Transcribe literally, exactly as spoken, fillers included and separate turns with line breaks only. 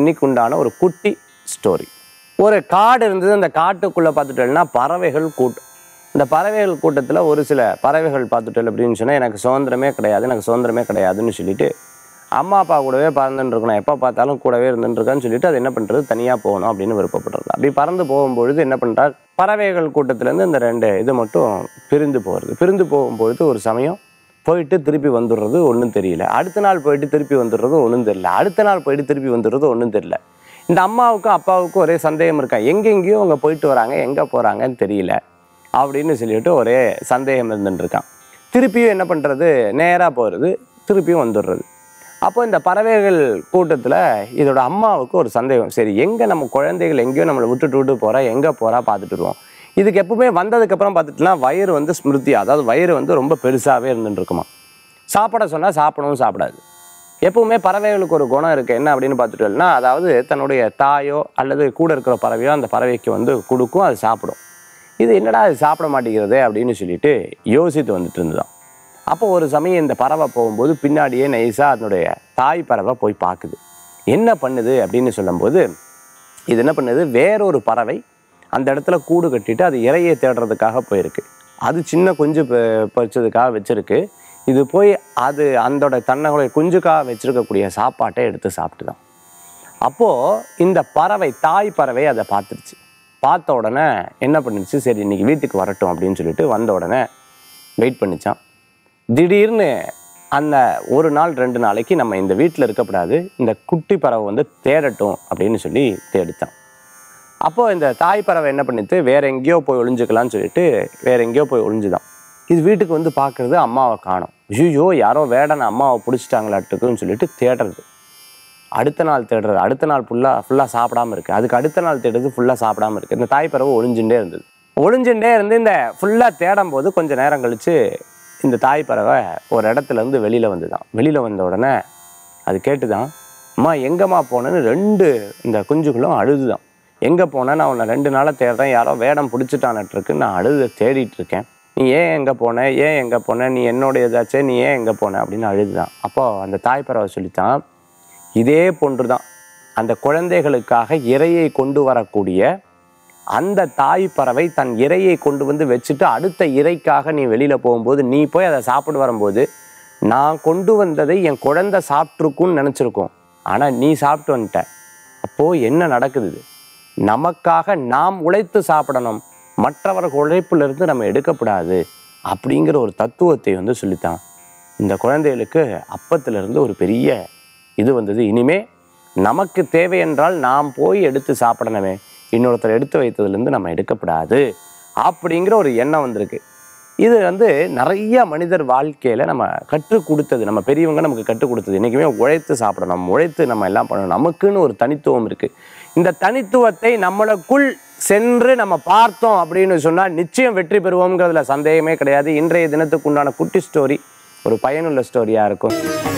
இன்னைக்கு உண்டான ஒரு குட்டி ஸ்டோரி. ஒரு காடு இருந்தது. அந்த காட்டுக்குள்ளே பார்த்துட்டோம்னா பறவைகள் கூட்டம். இந்த பறவைகள் கூட்டத்தில் ஒரு சில பறவைகள் பார்த்துட்டோம் அப்படின்னு சொன்னால் எனக்கு சுதந்திரமே கிடையாது, எனக்கு சுதந்திரமே கிடையாதுன்னு சொல்லிட்டு அம்மா அப்பா கூடவே பறந்துட்டு இருக்கணும், எப்போ பார்த்தாலும் கூடவே இருந்துருக்கான்னு சொல்லிட்டு அது என்ன பண்ணுறது, தனியாக போகணும் அப்படின்னு விருப்பப்படுறது. அப்படி பறந்து போகும்பொழுது என்ன பண்ணுறார், பறவைகள் கூட்டத்திலேருந்து இந்த ரெண்டு இது மட்டும் பிரிந்து போகிறது. பிரிந்து போகும்பொழுது ஒரு சமயம் போயிட்டு திருப்பி வந்துடுறது ஒன்றும் தெரியல, அடுத்த நாள் போயிட்டு திருப்பி வந்துடுறது ஒன்றும் தெரியல, அடுத்த நாள் போயிட்டு திருப்பி வந்துடுறது ஒன்றும் தெரியல. இந்த அம்மாவுக்கும் அப்பாவுக்கும் ஒரே சந்தேகம் இருக்கா, எங்கெங்கேயோ அவங்க போயிட்டு வராங்க, எங்கே போகிறாங்கன்னு தெரியல அப்படின்னு சொல்லிட்டு ஒரே சந்தேகம் இருந்துட்டுருக்கான். திருப்பியும் என்ன பண்ணுறது, நேராக போகிறது, திருப்பியும் வந்துடுறது. அப்போ இந்த பறவைகள் கூட்டத்தில் இதோட அம்மாவுக்கு ஒரு சந்தேகம், சரி எங்கே நம்ம குழந்தைகள் எங்கேயோ நம்மளை விட்டுட்டு விட்டு போகிறா, எங்கே போகிறா பார்த்துட்டு வருவோம். இதுக்கு எப்பவுமே வந்ததுக்கப்புறம் பார்த்துட்டுனா வயிறு வந்து ஸ்மிருதி, அதாவது வயிறு வந்து ரொம்ப பெருசாகவே இருந்துட்டு இருக்குமா. சாப்பிட சொன்னால் சாப்பிடவும் சாப்பிடாது. எப்பவுமே பறவைகளுக்கு ஒரு குணம் இருக்குது, என்ன அப்படின்னு பார்த்துட்டோம்னா, அதாவது தன்னுடைய தாயோ அல்லது கூட இருக்கிற பறவையோ அந்த பறவைக்கு வந்து கொடுக்கும், அது சாப்பிடும். இது என்னடா அது சாப்பிட மாட்டேங்கிறது அப்படின்னு சொல்லிட்டு யோசித்து வந்துட்டு இருந்துதான். அப்போ ஒரு சமயம் இந்த பறவை போகும்போது பின்னாடியே நைஸாக அதனுடைய தாய் பறவை போய் பார்க்குது. என்ன பண்ணுது அப்படின்னு சொல்லும்போது, இது என்ன பண்ணுது, வேறொரு பறவை அந்த இடத்துல கூடு கட்டிட்டு அது இரையை தேடுறதுக்காக போயிருக்கு. அது சின்ன குஞ்சு பறிச்சதுக்காக வச்சுருக்கு. இது போய் அது அதோட தன்னுடைய குஞ்சுக்காக வச்சுருக்கக்கூடிய சாப்பாட்டை எடுத்து சாப்பிட்டு தான். அப்போது இந்த பறவை தாய் பறவை அதை பார்த்துருச்சு. பார்த்த உடனே என்ன பண்ணிடுச்சு, சரி இன்றைக்கி வீட்டுக்கு வரட்டும் அப்படின்னு சொல்லிட்டு வந்த உடனே வெயிட் பண்ணிச்சான். திடீர்னு அந்த ஒரு நாள் ரெண்டு நாளைக்கு நம்ம இந்த வீட்டில் இருக்கக்கூடாது, இந்த குட்டி பறவை வந்து தேடட்டும் அப்படின்னு சொல்லி தேடித்தான். அப்போது இந்த தாய் பறவை என்ன பண்ணிட்டு வேறு எங்கேயோ போய் ஒளிஞ்சுக்கலான்னு சொல்லிட்டு வேறு எங்கேயோ போய் ஒளிஞ்சுதான். இது வீட்டுக்கு வந்து பார்க்குறது, அம்மாவை காணோம். ஐயோ யாரோ வேடனை அம்மாவை பிடிச்சிட்டாங்களாட்டுக்குன்னு சொல்லிட்டு தேடுறது. அடுத்த நாள் தேடுறது, அடுத்த நாள் ஃபுல்லாக ஃபுல்லாக சாப்பிடாமல் இருக்குது. அதுக்கு அடுத்த நாள் தேடுறது ஃபுல்லாக சாப்பிடாமல் இருக்குது. இந்த தாய் பறவை ஒளிஞ்சுட்டே இருந்தது. ஒளிஞ்சுட்டே இருந்து இந்த ஃபுல்லாக தேடும் போது கொஞ்சம் நேரம் கழித்து இந்த தாய் பறவை ஒரு இடத்துலேருந்து வெளியில் வந்து தான். வெளியில் வந்த உடனே அது கேட்டு தான், அம்மா எங்கம்மா போனேன்னு ரெண்டு இந்த குஞ்சுகளும் அழுது தான். எங்கே போனேன், நான் உன்னை ரெண்டு நாளாக தேடுறேன், யாரோ வேடம் பிடிச்சிட்டானட்டுருக்கு, நான் அழுது தேடிட்டு இருக்கேன், நீ ஏன் எங்கே போன, ஏன் எங்கே போன, நீ என்னோட ஏதாச்சே, நீ ஏன் எங்கே போன அப்படின்னு அழுதுதான். அப்போது அந்த தாய் பறவை சொல்லித்தான், இதே போன்று தான் அந்த குழந்தைகளுக்காக இரையை கொண்டு வரக்கூடிய அந்த தாய் பறவை தன் இரையை கொண்டு வந்து வச்சுட்டு அடுத்த இரைக்காக நீ வெளியில் போகும்போது நீ போய் அதை சாப்பிட்டு வரும்போது நான் கொண்டு வந்ததை என் குழந்தை சாப்பிட்ருக்குன்னு நினச்சிருக்கோம், ஆனால் நீ சாப்பிட்டு வந்துட்ட. அப்போது என்ன நடக்குது, நமக்காக நாம் உழைத்து சாப்பிடணும், மற்றவர்கள் உழைப்பிலிருந்து நம்ம எடுக்கப்படாது அப்படிங்கிற ஒரு தத்துவத்தை வந்து சொல்லித்தான். இந்த குழந்தைகளுக்கு அப்பத்திலிருந்து ஒரு பெரிய இது வந்தது. இனிமே நமக்கு தேவை என்றால் நாம் போய் எடுத்து சாப்பிடணுமே, இன்னொருத்தர் எடுத்து வைத்ததுலேருந்து நம்ம எடுக்கப்படாது அப்படிங்கிற ஒரு எண்ணம் வந்திருக்கு. இது வந்து நிறைய மனிதர் வாழ்க்கையில் நம்ம கற்றுக் கொடுத்தது, நம்ம பெரியவங்க நமக்கு கற்றுக் கொடுத்தது. என்றைக்குமே உழைத்து சாப்பிடணும், உழைத்து நம்ம எல்லாம் பண்ணணும், நமக்குன்னு ஒரு தனித்துவம் இருக்குது. இந்த தனித்துவத்தை நம்மளுக்குள் சென்று நம்ம பார்த்தோம் அப்படின்னு சொன்னால் நிச்சயம் வெற்றி பெறுவோங்கிறதுல சந்தேகமே கிடையாது. இன்றைய தினத்துக்கு உண்டான குட்டி ஸ்டோரி ஒரு பயனுள்ள ஸ்டோரியாக இருக்கும்.